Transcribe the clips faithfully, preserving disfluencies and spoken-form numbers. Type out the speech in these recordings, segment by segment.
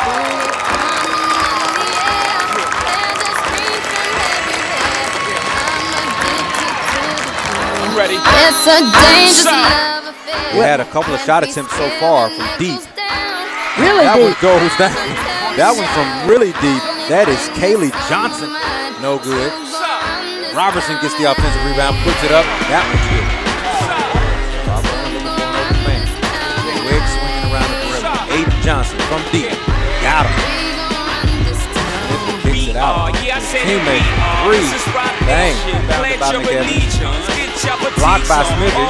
Ready. It's a dangerous love affair. We had a couple of shot attempts so far from deep. Really that deep. One goes down. That one from really deep. That is Kaylee Johnson. No good. Robertson gets the offensive rebound, puts it up. That one's good. Wig swinging around the perimeter. Aiden Johnson from deep. Got him. Kicks it out. Teammate three. Dang. Bounded by McEvans. Blocked by Smithy.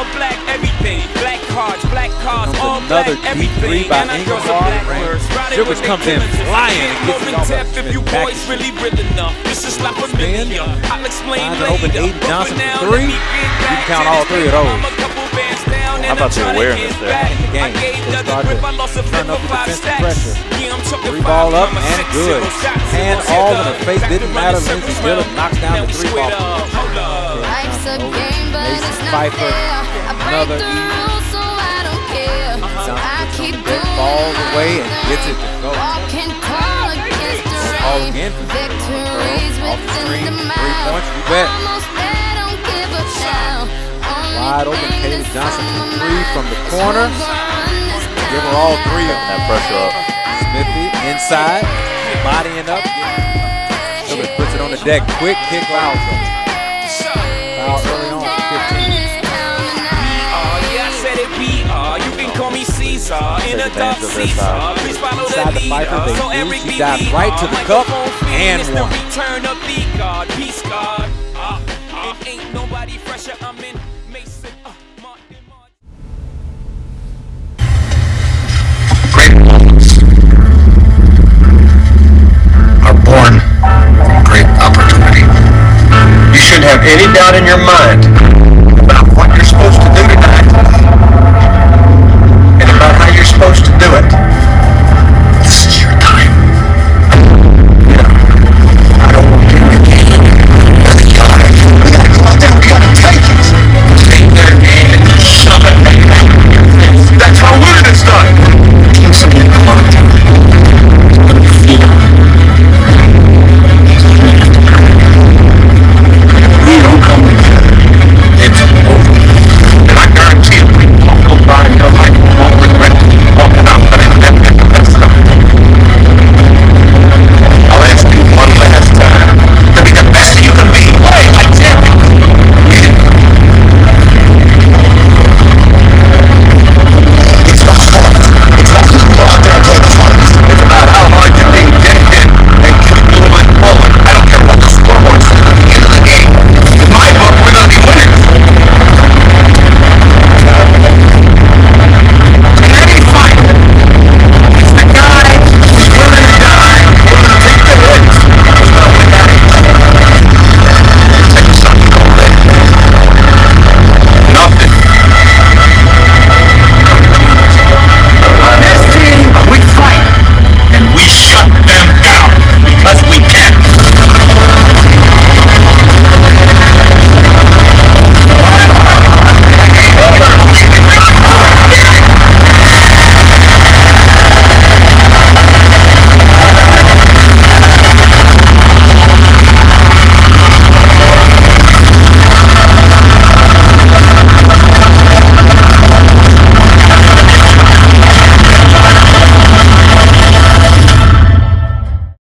Comes another deep three by Engelhard. Sugars comes in flying and gets it off of Smith. Back to Smith. Spin. Finds an open Aiden Johnson for three. You can count all three of those. How about the awareness there? In the game. They start to turn up the defensive pressure. Three ball up and good. Hand all in the face. Didn't matter. Lindsey Dillon knocks down the three ball. Life's a game, but Mason it's not Pfeiffer, fair. I break another the rules, so I don't care. So I keep doing balls away and gets it to go. walking tall against the Ball rain. again. Victories Off the within screen. the Three mile. points. You bet. Almost there, don't give up now. Only Wide open. thing Kaylee that's Johnson on from my three mind from the is corner. who's gonna run this Give her all three of That pressure up. Smithy inside, bodying up. Sugars puts it on the deck. Quick kick foul. Foul early on. fifteen. In a dark Caesar, please follow the leader. So Eric She dives right to the cup and one. Return of the God, peace God. Uh, uh, ain't nobody fresher.